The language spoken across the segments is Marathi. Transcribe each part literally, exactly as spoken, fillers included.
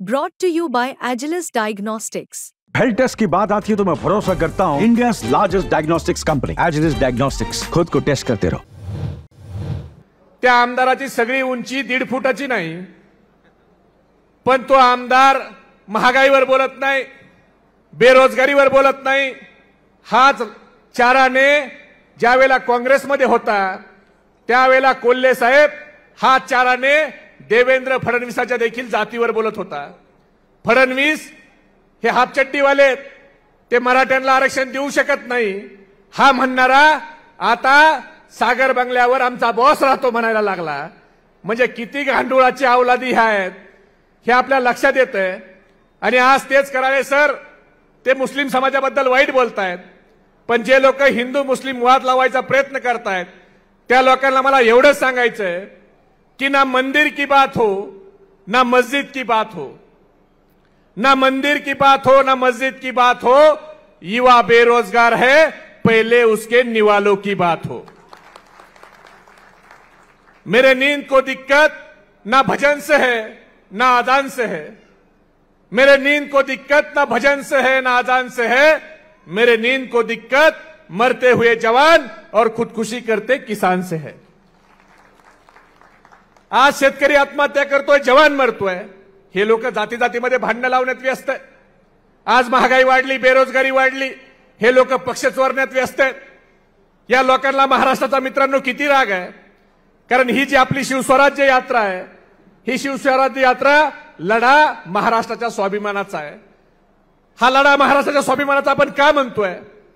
Brought to you by Agilus Diagnostics. Health test की बात आती है तो मैं भरोसा करता हूँ India largest diagnostics company Agilus diagnostics. खुद को टेस्ट करते रहो। त्या आमदाराची सगळी उंची दीड फुटाची नाही, पण तो आमदार महागाईवर बोलत नाही, बेरोजगारीवर बोलत नाही। हाच चाराने ज्यावेळेला काँग्रेसमध्ये होता त्यावेळेला कोल्हे साहेब हाच चाराने देवेंद्र फडणवीसाच्या देखील जातीवर बोलत होता। फडणवीस हे हापचड्डीवाले, ते मराठ्यांना आरक्षण देऊ शकत नाही हा म्हणणारा आता सागर बंगल्यावर आमचा बॉस राहतो म्हणायला लागला। म्हणजे किती गांडुळाची अवलादी आहेत हे आपल्या लक्षात येतंय। आणि आज तेच करावे सर, ते मुस्लिम समाजाबद्दल वाईट बोलतायत, पण जे लोक हिंदू मुस्लिम वाद लावायचा प्रयत्न करतायत त्या लोकांना मला एवढंच सांगायचंय कि ना मंदिर की बात हो ना मस्जिद की बात हो, ना मंदिर की बात हो ना मस्जिद की बात हो, युवा बेरोजगार है पहले उसके निवालों की बात हो। मेरे नींद को दिक्कत ना भजन से है ना अजान से है, मेरे नींद को दिक्कत ना भजन से है ना अजान से है, मेरे नींद को दिक्कत मरते हुए जवान और खुदकुशी करते किसान से है। आज शेतकरी आत्महत्या करतोय, जवान मरतोय, हे लोक जाती जातीमध्ये भांडण लावण्यात व्यस्त आहेत। आज महागाई वाढली, बेरोजगारी वाढली, हे लोक पक्ष चोरण्यात व्यस्त आहेत। या लोकांना महाराष्ट्राचा मित्रांनो किती राग आहे, कारण ही जी आपली शिवस्वराज्य यात्रा आहे ही शिवस्वराज्य यात्रा लढा महाराष्ट्राच्या स्वाभिमानाचा आहे। हा लढा महाराष्ट्राच्या स्वाभिमानाचा आपण का म्हणतोय?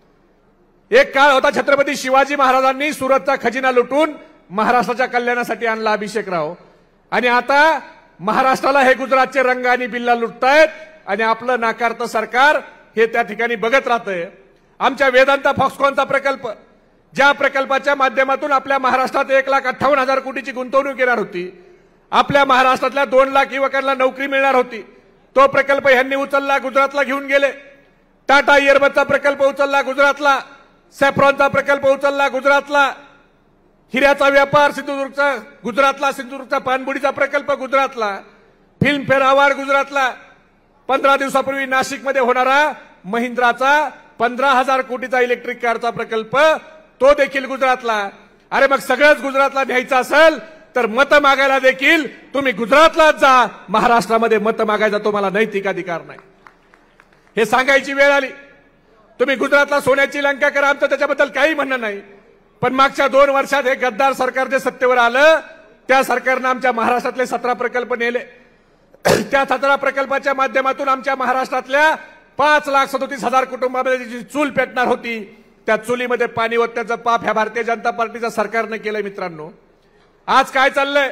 एक काळ होता छत्रपती शिवाजी महाराजांनी सुरतचा खजिना लुटून महाराष्ट्राच्या कल्याणासाठी आणला अभिषेकराव, आणि आता महाराष्ट्राला हे गुजरातचे रंग आणि बिल्ला लुटतायत आणि आपलं नाकारतं सरकार हे त्या ठिकाणी बघत राहतंय। आमच्या वेदांता फॉक्सकॉनचा प्रकल्प, ज्या प्रकल्पाच्या माध्यमातून आपल्या महाराष्ट्रात एक लाख अठ्ठावन्न हजार कोटीची गुंतवणूक येणार होती, आपल्या महाराष्ट्रातल्या दोन लाख युवकांना नोकरी मिळणार होती, तो प्रकल्प यांनी उचलला, गुजरातला घेऊन गेले। टाटा इयरबडचा प्रकल्प उचलला गुजरातला, सॅफ्रॉनचा प्रकल्प उचलला गुजरातला, हिऱ्याचा व्यापार सिंधुदुर्गचा गुजरातला, सिंधुदुर्गचा पाणबुडीचा प्रकल्प गुजरातला, फिल्मफेअर अवॉर्ड गुजरातला, पंधरा दिवसापूर्वी नाशिकमध्ये होणारा महिंद्राचा पंधरा हजार कोटीचा इलेक्ट्रिक कारचा प्रकल्प तो देखील गुजरातला। अरे मग सगळंच गुजरातला न्यायचं असेल तर मत मागायला देखील तुम्ही गुजरातलाच जा, महाराष्ट्रामध्ये मत मागायचा तुम्हाला नैतिक अधिकार नाही, हे सांगायची वेळ आली। तुम्ही गुजरातला सोन्याची लंका करा, आमचं त्याच्याबद्दल काही म्हणणं नाही, पण मागच्या दोन वर्षात हे गद्दार सरकार जे सत्तेवर आलं त्या सरकारनं आमच्या महाराष्ट्रातले सतरा प्रकल्प नेले। त्या सतरा प्रकल्पाच्या माध्यमातून आमच्या महाराष्ट्रातल्या पाच लाख सदोतीस हजार कुटुंबामध्ये जी चूल पेटणार होती त्या चुलीमध्ये पाणी ओतण्याचं पाप ह्या भारतीय जनता पार्टीच्या सरकारनं केलंय। मित्रांनो, आज काय चाललंय?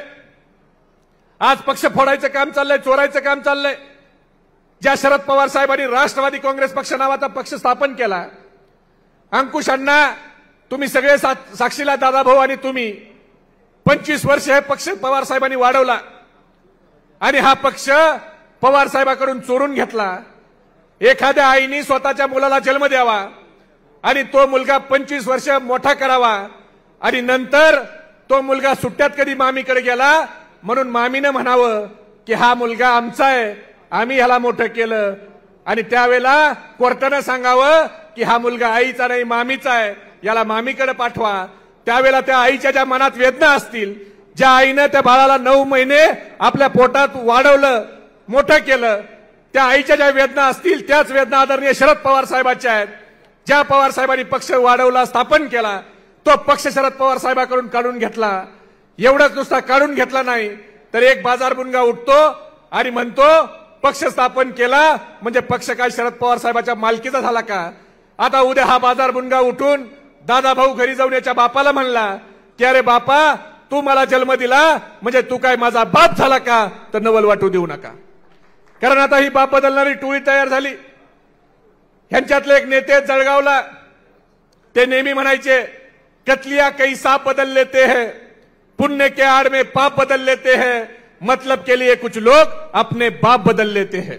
आज पक्ष फोडायचं काम चाललंय, चोरायचं काम चाललंय। ज्या शरद पवार साहेबांनी राष्ट्रवादी काँग्रेस पक्ष नावाचा पक्ष स्थापन केला, अंकुश अण्णा तुम्ही सगळे साक्षीला, दादाभाऊ आणि तुम्ही पंचवीस वर्ष हे पक्ष पवार साहेबांनी वाढवला आणि हा पक्ष पवार साहेबांकडून चोरून घेतला। एखाद्या आईने स्वतःच्या मुलाला जन्म द्यावा आणि तो मुलगा पंचवीस वर्ष मोठा करावा आणि नंतर तो मुलगा सुट्ट्यात कधी मामीकडे गेला म्हणून मामीने म्हणावं की हा मुलगा आमचा आहे, आम्ही ह्याला मोठं केलं, आणि त्यावेळेला कोर्टाने सांगावं की हा मुलगा आईचा नाही मामीचा आहे, याला मामीकडे पाठवा। त्यावेळेला त्या आईच्या ज्या मनात वेदना असतील, ज्या आईने त्या बाळाला नऊ महिने आपल्या पोटात वाढवलं, मोठं केलं, त्या आईच्या ज्या वेदना असतील त्याच वेदना आदरणीय शरद पवार साहेबांच्या आहेत। ज्या पवार साहेबांनी पक्ष वाढवला, स्थापन केला, तो पक्ष शरद पवार साहेबांकडून काढून घेतला। एवढंच नुसता काढून घेतला नाही तर एक बाजारबुणगा उठतो आणि म्हणतो पक्ष स्थापन केला म्हणजे पक्ष काय शरद पवार साहेबांच्या मालकीचा झाला का? आता उद्या हा बाजारबुणगा उठून दादाभाऊ घरी जाऊन याच्या बापाला म्हणला की अरे बापा तू मला जन्म दिला म्हणजे तू काय माझा बाप झाला का? तर नवल वाटू देऊ नका, कारण आता ही बाप बदलणारी टोळी तयार झाली। ह्यांच्यातले एक नेते जळगावला, ते नेहमी म्हणायचे कतलिया कई सांप बदल लेते हैं, पुण्य के आड़ में पाप बदल लेते हैं, मतलब के लिए कुछ लोग अपने बाप बदल लेते हैं।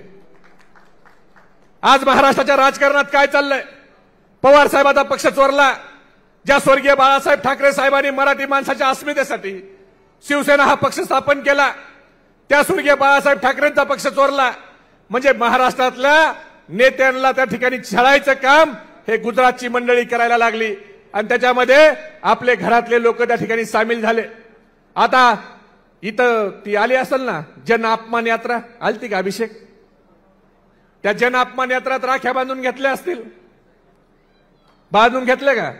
आज महाराष्ट्राच्या राजकारणात काय चाललंय? पवार साहेबांचा पक्ष चोरला। ज्या स्वर्गीय बाळासाहेब ठाकरे साहेबांनी मराठी माणसाच्या अस्मितेसाठी शिवसेना हा पक्ष स्थापन केला, त्या स्वर्गीय बाळासाहेब ठाकरेंचा पक्ष चोरला म्हणजे महाराष्ट्रातल्या नेत्यांना त्या ठिकाणी छळायचं काम हे गुजरातची मंडळी करायला लागली आणि त्याच्यामध्ये आपले घरातले लोक त्या ठिकाणी सामील झाले. आता इथं ती आली असेल ना जन अपमान यात्रा, आलती का अभिषेक? त्या जन अपमान यात्रात राख्या बांधून घेतल्या असतील, बांधून घेतले का?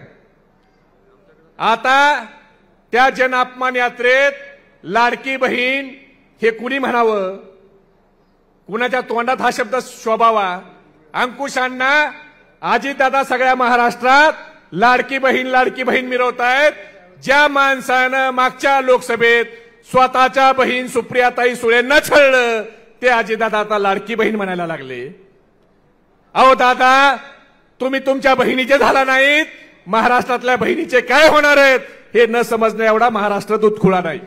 आता त्या जन अपमान यात्रेत लाडकी बहीण हे कुणी म्हणावं, कुणाच्या तोंडात हा शब्द शोभावा? अंकुशांना अजितदादा सगळ्या महाराष्ट्रात लाडकी बहीण लाडकी बहीण मिरवतायत. ज्या माणसानं मागच्या लोकसभेत स्वतःच्या बहीण सुप्रियाताई सुळेंना छळलं ते अजितदादा आता लाडकी बहीण म्हणायला लागले. अहो दादा, तुम्ही तुमच्या बहिणीचे झाला नाहीत, महाराष्ट्रातल्या बहिणीचे काय होणार आहेत हे न समजण्या एवढा महाराष्ट्र दूधखुळा नाही.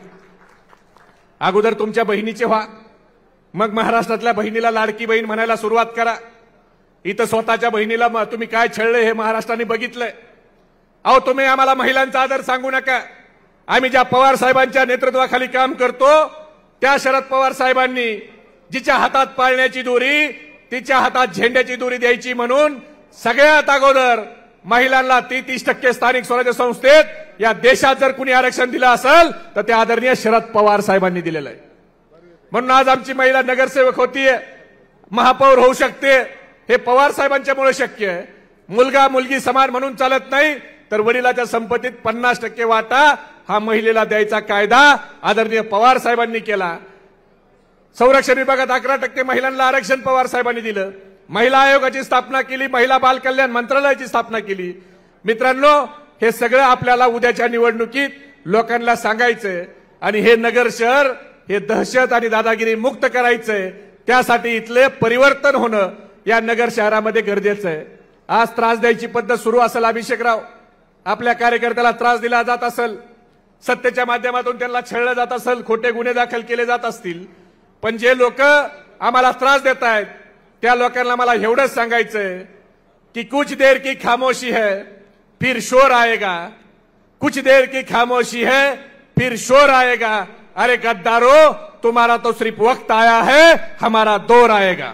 अगोदर तुमच्या बहिणीचे व्हा, मग महाराष्ट्रातल्या बहिणीला लाडकी बहीण म्हणायला सुरुवात करा. इथं स्वतःच्या बहिणीला तुम्ही काय छळले हे महाराष्ट्राने बघितलंय. अहो तुम्ही आम्हाला महिलांचा आदर सांगू नका. आम्ही ज्या पवार साहेबांच्या नेतृत्वाखाली काम करतो त्या शरद पवार साहेबांनी जिच्या हातात पाळण्याची दोरी तिच्या हातात झेंड्याची दोरी द्यायची म्हणून सगळ्यात अगोदर महिलांना ती तीस टक्के स्थानिक स्वराज्य संस्थेत या देशात जर कुणी आरक्षण दिलं असेल तर ते आदरणीय शरद पवार साहेबांनी दिलेलं आहे. म्हणून आज आमची महिला नगरसेवक होतीये, महापौर होऊ शकते, हे पवार साहेबांच्यामुळे शक्य आहे. मुलगा मुलगी समान म्हणून चालत नाही, तर वडिलाच्या संपत्तीत पन्नास टक्के वाटा हा महिलेला द्यायचा कायदा आदरणीय पवार साहेबांनी केला. संरक्षण विभागात अकरा टक्के महिलांना आरक्षण पवार साहेबांनी दिलं. महिला आयोगाची स्थापना केली, महिला बाल कल्याण मंत्रालयाची स्थापना केली. मित्रांनो, हे सगळं आपल्याला उद्याच्या निवडणुकीत लोकांना सांगायचंय आणि हे नगर शहर हे दहशत आणि दादागिरी मुक्त करायचंय. त्यासाठी इथले परिवर्तन होणं या नगर शहरामध्ये गरजेचं आहे. आज त्रास द्यायची पद्धत सुरू असेल, अभिषेकराव, आपल्या कार्यकर्त्याला त्रास दिला जात असेल, सत्तेच्या माध्यमातून त्यांना छळलं जात असेल, खोटे गुन्हे दाखल केले जात असतील, पण जे लोक आम्हाला त्रास देत आहेत त्या लोकांना मला एवढंच सांगायचंय की कुछ देर की खामोशी है फिर शोर आएगा, कुछ देर की खामोशी है फिर शोर आएगा. अरे गद्दारो, तुम्हारा तो सिर्फ वक्त आया है, हमारा दौर आएगा.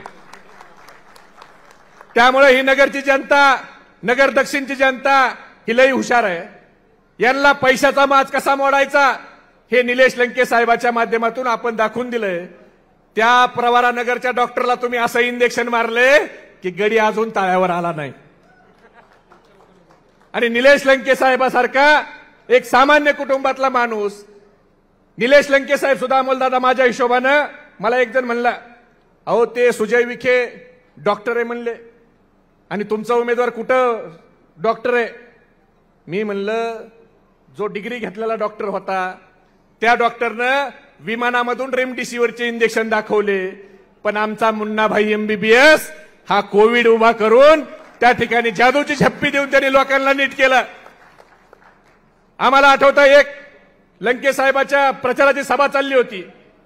त्यामुळे ही नगरची जनता, नगर दक्षिणची जनता ही लई हुशार आहे. यांना पैशाचा माज कसा मोडायचा हे निलेश लंके साहेबाच्या माध्यमातून आपण दाखवून दिलंय. त्या प्रवारा नगरच्या डॉक्टरला तुम्ही असं इंजेक्शन मारले की गडी अजून ताळ्यावर आला नाही. आणि निलेश लंके साहेबासारखा एक सामान्य कुटुंबातला माणूस, निलेश लंके साहेब सुद्धा अमोलदादा माझ्या हिशोबानं, मला एक जण म्हणला, अहो ते सुजय विखे डॉक्टर आहे म्हणले आणि तुमचा उमेदवार कुठं डॉक्टर आहे? मी म्हणलं, जो डिग्री घेतलेला डॉक्टर होता त्या डॉक्टरनं विमानामधून रेमडेसिवीरचे इंजेक्शन दाखवले, पण आमचा मुन्नाभाई एमबीबीएस हा कोविड उभा करून त्या ठिकाणी जादूची झप्पी देऊन त्यांनी लोकांना नीट केलं. आम्हाला आठवतं, एक लंके साहेबाच्या प्रचाराची सभा चालली होती.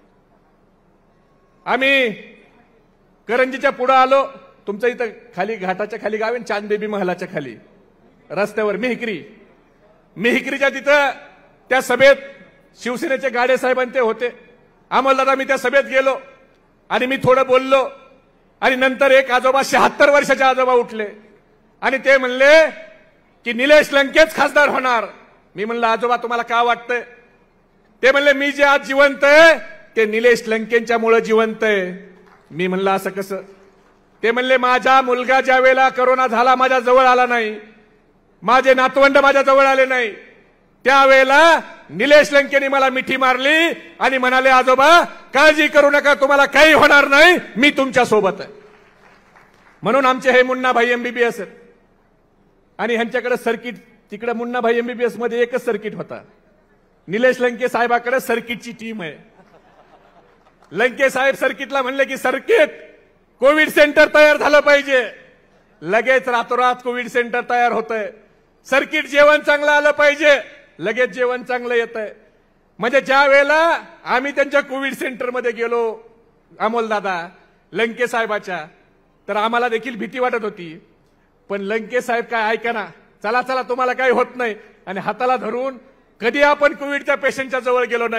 आम्ही करंजीच्या पुढे आलो. तुमचं इथं खाली घाटाच्या खाली गाव आहे, चांदबेबी महलाच्या खाली रस्त्यावर मिहिकरी, मिहिकरीच्या तिथं त्या सभेत शिवसेनेचे गाडे साहेबांचे ते होते. अमोलदादा, मी त्या सभेत गेलो आणि मी थोडं बोललो आणि नंतर एक आजोबा, शहात्तर वर्षाचे आजोबा उठले आणि ते म्हणले की निलेश लंकेच खासदार होणार. मी म्हणलं, आजोबा तुम्हाला का वाटतंय? ते म्हणले, मी जे आज जिवंत आहे ते निलेश लंकेंच्यामुळे जिवंत आहे. मी म्हणलं, असं कसं? ते म्हणले, माझा मुलगा ज्या वेळेला कोरोना झाला माझ्या जवळ आला नाही, माझे नातवंड माझ्या जवळ आले नाही, त्यावेळेला निलेश लंकेंनी मला मिठी मारली आणि म्हणाले, आजोबा काळजी करू नका, तुम्हाला काही होणार नाही, मी तुमच्या सोबत आहे. म्हणून आमचे हे मुन्नाभाई एमबीबीएस आहेत आणि ह्यांच्याकडे सर्किट, तिकडे मुन्नाभाई एमबीबीएस मध्ये एकच सर्किट होता. निलेश लंके साहेबाकडे सर्किटची टीम आहे. लंके साहेब सर्किटला म्हणले की सर्किट कोविड सेंटर तयार झालं पाहिजे, लगेच रातोरात कोविड सेंटर तयार होतंय. सर्किट जेवण चांगलं आलं पाहिजे, लगेच जेवण चांगलं येतंय. म्हणजे ज्या वेळेला आम्ही त्यांच्या कोविड सेंटरमध्ये गेलो अमोलदादा लंके साहेबाच्या, तर आम्हाला देखील भीती वाटत होती, पण लंके साहेब काय ऐका ना, चला चला तुम्हाला काही होत नाही, आणि हाताला धरून कधी आपण कोविडच्या पेशंटच्या जवळ गेलो नाही.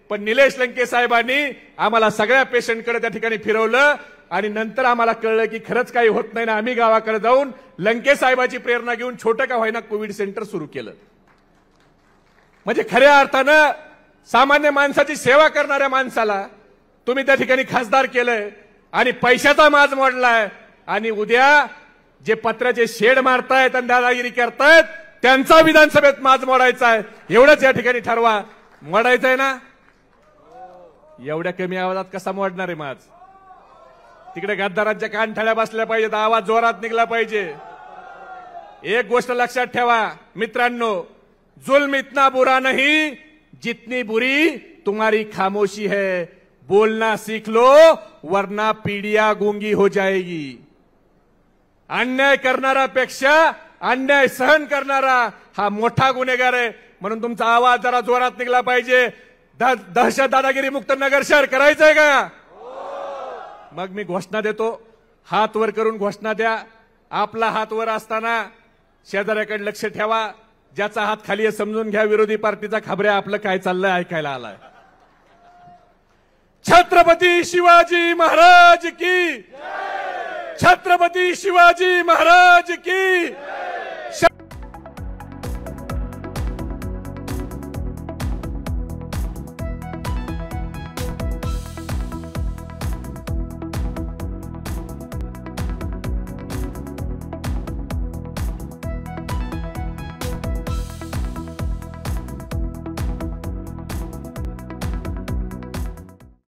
पण निलेश लंके साहेबांनी आम्हाला सगळ्या पेशंटकडे त्या ठिकाणी फिरवलं आणि नंतर आम्हाला कळलं की खरंच काही होत नाही ना आम्ही गावाकडे जाऊन लंके साहेबाची प्रेरणा घेऊन छोटं का होईना कोविड सेंटर सुरू केलं. म्हणजे खऱ्या अर्थानं सामान्य माणसाची सेवा करणाऱ्या माणसाला तुम्ही त्या ठिकाणी खासदार केलंय आणि पैशाचा माज मोडलाय आणि उद्या जे पत्राचे शेड मारतायत आणि दादागिरी करतायत त्यांचा विधानसभेत माज मोडायचा आहे. एवढंच या ठिकाणी ठरवा. मोडायचं आहे ना. एवढ्या कमी आवाजात कसा मोडणार आहे माज. तिकडे गद्दारांच्या कानठळ्या बसल्या पाहिजेत. आवाज जोरात निघला पाहिजे. एक गोष्ट लक्षात ठेवा मित्रांनो, जुल्म इतना बुरा नहीं जितनी बुरी तुम्हारी खामोशी है. बोलना सीख लो वरना पीढ़ियां गूंगी हो जाएगी. अन्याय करणारापेक्षा अन्याय सहन करणारा हा मोठा गुन्हेगार आहे. म्हणून तुमचा आवाज जरा जोरात निघला पाहिजे. दहशत दादागिरी मुक्त नगर शहर करायचंय का. मग मी घोषणा देतो. हात वर करून घोषणा द्या. आपला हात वर असताना शेजाऱ्याकडे लक्ष ठेवा. ज्याचा हात खाली आहे समजून घ्या विरोधी पार्टीचा खबऱ्या आपलं काय चाललंय ऐकायला आलाय. छत्रपती शिवाजी महाराज की. छत्रपती शिवाजी महाराज की.